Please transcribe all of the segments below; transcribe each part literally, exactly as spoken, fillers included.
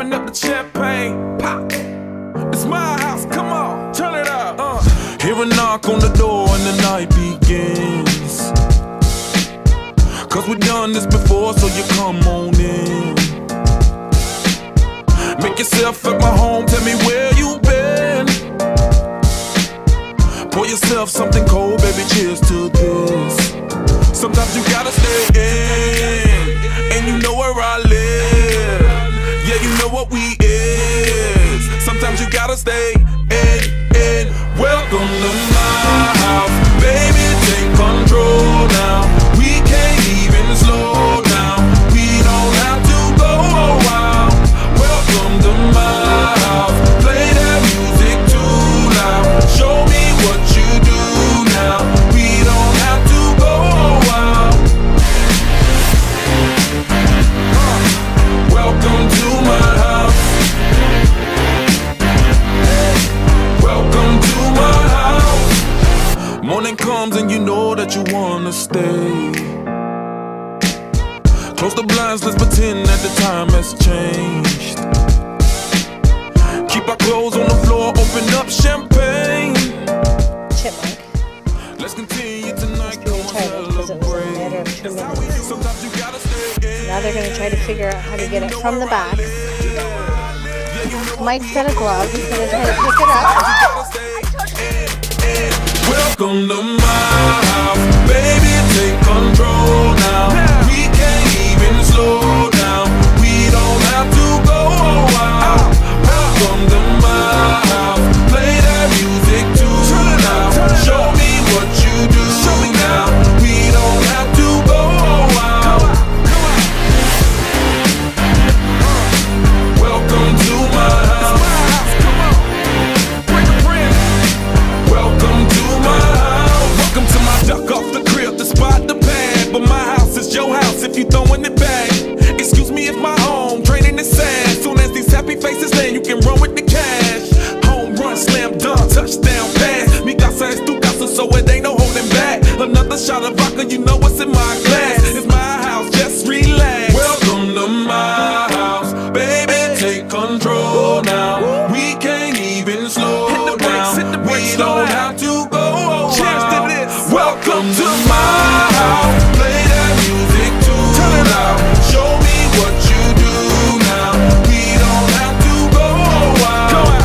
open up the champagne, pop. It's my house, come on, turn it up. Uh. Hear a knock on the door and the night begins. Cause we've done this before, so you come on in. Make yourself at my home, tell me where you been. Pour yourself something cold, baby, cheers to this. Sometimes you gotta stay in, and you know where I live. Yeah, you know what we is. Sometimes you gotta stay in, in. Welcome to my house, baby, take control now. We can't even slow down. We don't have to go a while. Welcome to my house, play that music too loud. Show me what you do now. We don't have to go a while. Welcome to my house. Welcome to my house. Morning comes and you know that you wanna stay. Close the blinds, let's pretend that the time has changed. Keep our clothes on the floor, open up champagne. Chipmunk. Let's continue tonight. Being tired because it was a matter of two minutes. Now they're going to try to figure out how to get it from the back. Mike's got a glove. He's going to try to pick it up. Welcome to my house, baby, take control now. We can't even slow down. We don't have to go a while. Welcome to my house, play that music too loud. Show me what you do now. We don't have to go a while. Welcome to my house. Welcome to my house. Welcome to my duck off the crib, the spot, the pad. But my house is your house if you throwing it back. Excuse me if my home draining is sad. Soon as these happy faces land, you can run with the cash. Home run, slam dunk, touchdown pass. Mi casa es tu casa, so it ain't no holding back. Another shot of vodka, you know what's in my glass. It's my house, just relax. Welcome to my house, baby, take control now. We can't even slow down. We don't have to go a while. Welcome to my house, play that music too loud. Show me what you do now. We don't have to go a while.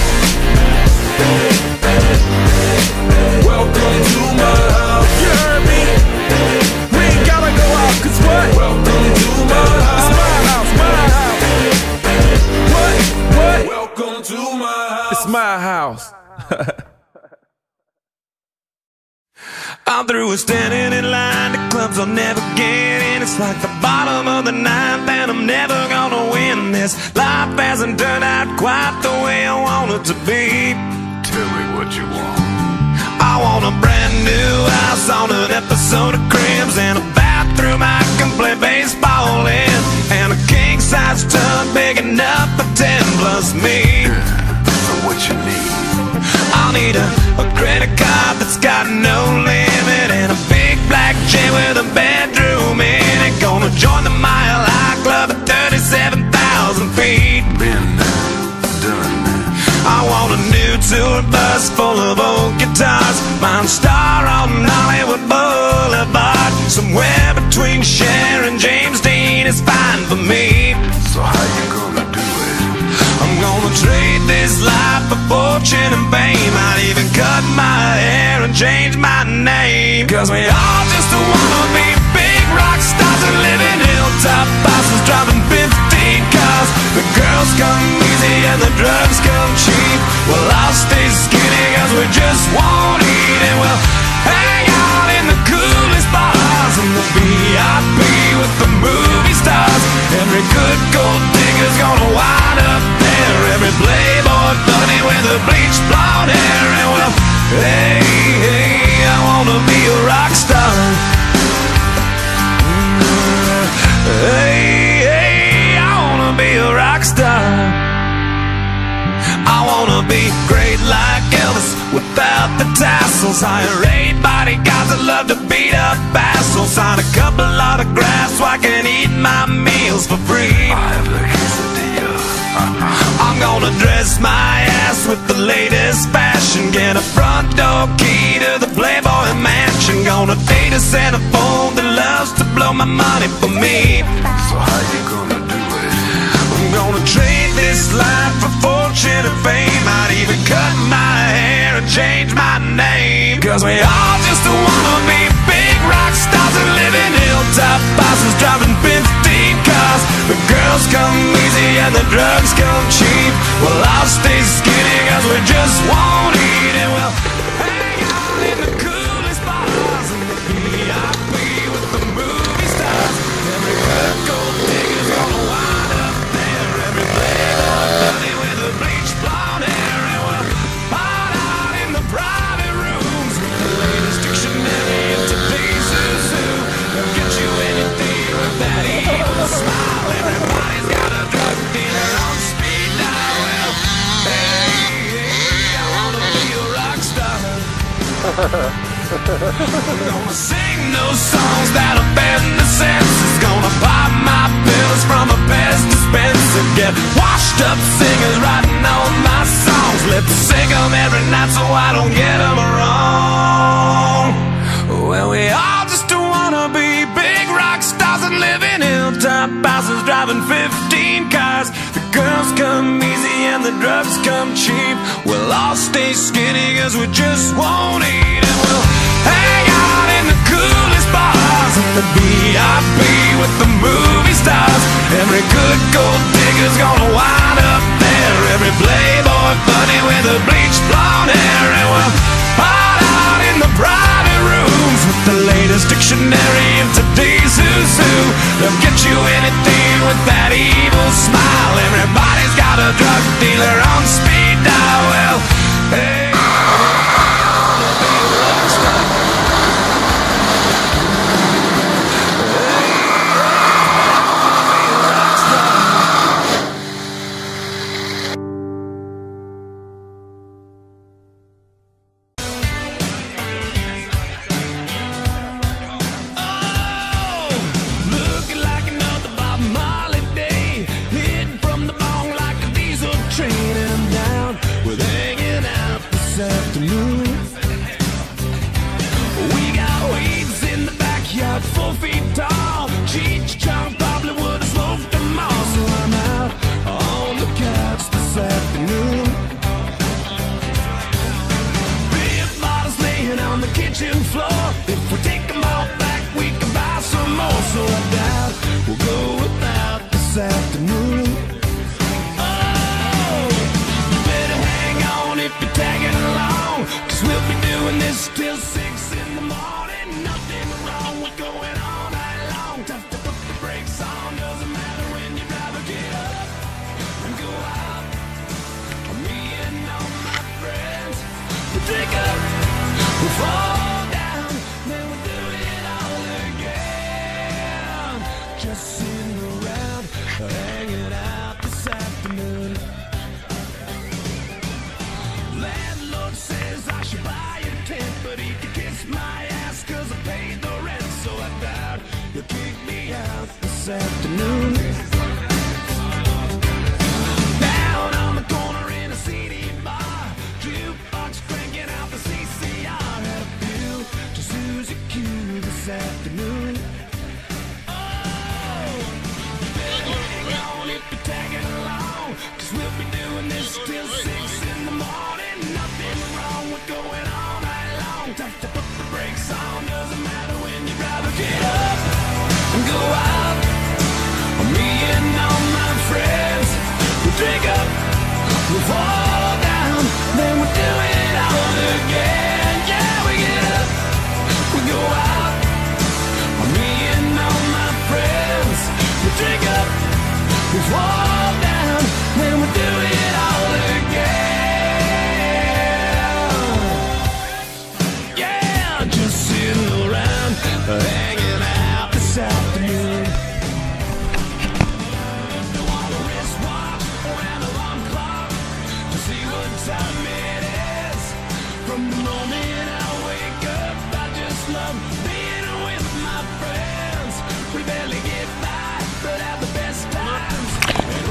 Welcome to my house. You heard me? We ain't gotta go out, cause what? Welcome to my house. It's my house, my house. What? What? Welcome to my house. It's my house. I'm through with standing in line. The clubs I'll never get in. It's like the bottom of the ninth, and I'm never gonna win this. Life hasn't turned out quite the way I want it to be. Tell me what you want. I want a brand new house on an episode of Cribs, and a bathroom I can play baseball in, and a king-size tub big enough for ten plus me. So what you need? I'll need a, a credit card that's got no limit, and a big black jet with a bedroom in it. Gonna join the Mile High Club at thirty-seven thousand feet. Been done. I want a new tour bus full of old guitars. Mine star on Hollywood Boulevard. Somewhere between Cher and James Dean is fine for me. So how you gonna do it? I'm gonna trade this life for fortune and fame. I'd even cut my hair and change my name. Cause we all just wanna be big rock stars and live in hilltop houses, driving fifteen cars. The girls come easy and the drugs come cheap. Well, I'll stay skinny cause we just won't eat, and we'll hang out in the coolest bars in the V I P with the movie stars. Every good gold digger's gonna wind up there. Every playboy bunny with a bleached blonde hair. And well, hey, hey, I wanna be a rock star. Hey, hey, I wanna be a rock star. I wanna be great like Elvis without the tassels. Hire eight bodyguards that love to beat up assholes. Sign a couple autographs so I can eat my meals for free. I have the quesadilla. I gonna dress my ass with the latest fashion, get a front door key to the Playboy mansion, gonna date a Santa phone that loves to blow my money for me. So how you gonna do it? I'm gonna trade this life for fortune and fame. I'd even cut my hair and change my name, cause we all just wanna be big rock stars and live in hilltop houses, driving fifteen cars. The girls come easy and the drugs come cheap. Well, I'll stay skinny cause we just won't eat, and we'll hang out in the coolest bars in the V I P with the movie stars. Every good gold digger's gonna wind up there, every playboy bunny with the bleached blonde hair, and we'll hide out in the private rooms with the latest dictionary of today's zoo. They'll get you anything with that evil smile. Everybody's got a drug dealer on speed dial. Well, hey, hey, I wanna be a rock star. I'm gonna sing those songs that offend the senses, gonna pop my pills from a Pez dispenser, get washed up singers writing all my songs, lip sync them every night so I don't get them wrong. Well, we all just wanna be big rock stars and live in hilltop houses, driving fifteen cars. The girls come easy and the drugs come cheap. We'll all stay skinny cause we just won't eat, and we'll hang out in the coolest bars in the V I P with the movie stars. Every good gold digger's gonna wind up there, every playboy bunny with a bleached blonde hair, and we'll hide out in the private rooms with the latest dictionary of today's zoo. They'll get you anything with that evil smile. Everybody's got a drug dealer on speed dial. Well, hey, four feet tall, Cheech Chong probably would have smoked them all. So I'm out on the couch this afternoon. Beer bottles laying on the kitchen floor. If we take them all back, we can buy some more. So I doubt we'll go without this afternoon. Oh, you better hang on if you're tagging along, cause we'll be doing this till six in the morning. Nothing wrong with going all night long. Tough to put the brakes on, doesn't matter when you drive or get up and go out. Me and all my friends, we drink up, we fall down, then we do it all again. Just sitting around, hanging out this afternoon. Landlord says I should buy a tent, but he can kiss my ass cause I paid the rent. So I doubt you'll kick me out this afternoon. Down on the corner in a C D bar, jukebox cranking out the C C R. Had a few to Suzy Q this afternoon. Oh, better hang on if you're tagging along, cause we'll be doing this till six in the morning. Nothing wrong with going all night long. Tough to put the brakes on, doesn't matter when you drive or get up and go out. Me and all my friends, we drink up, we fall down, then we do it all again. Yeah, we get up, we go out. Me and all my friends, we drink up, we fall down, then we do it all again. Yeah, just sitting around, hanging out this afternoon. Time it is. From the moment I wake up, I just love being with my friends. We barely get by, but have the best times.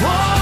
Whoa.